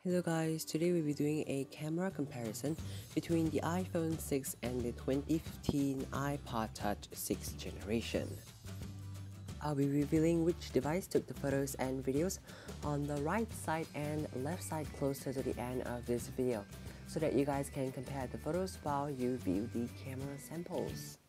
Hello guys, today we'll be doing a camera comparison between the iPhone 6 and the 2015 iPod Touch 6th generation. I'll be revealing which device took the photos and videos on the right side and left side closer to the end of this video, so that you guys can compare the photos while you view the camera samples.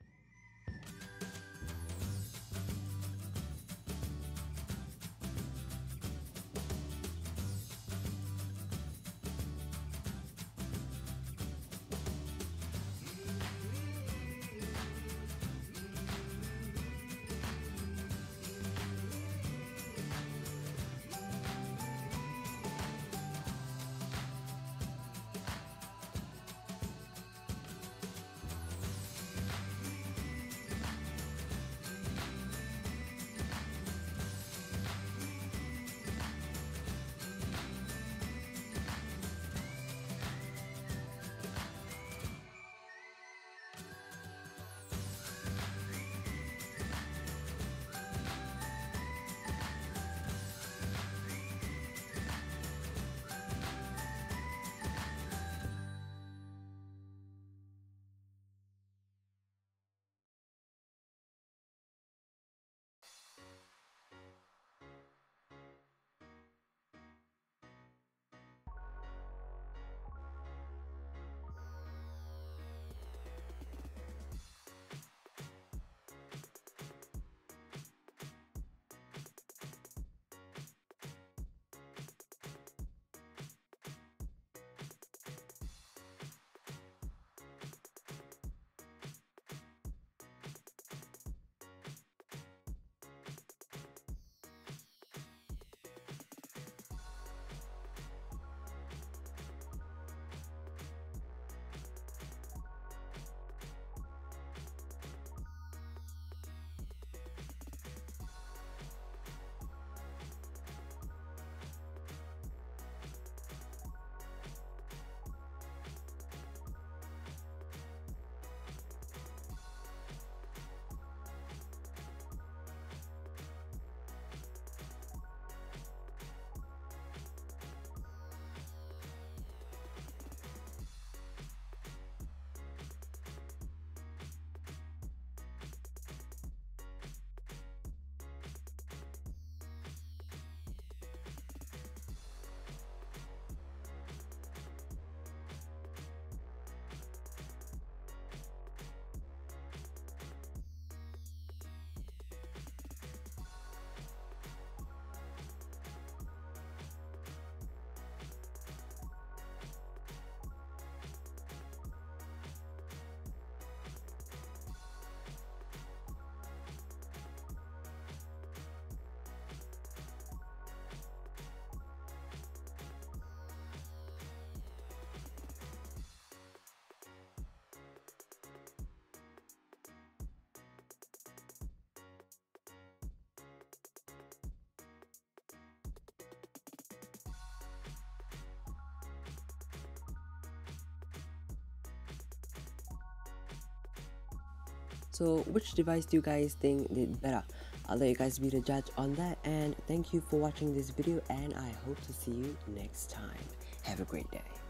So which device do you guys think did better? I'll let you guys be the judge on that, and thank you for watching this video, and I hope to see you next time. Have a great day.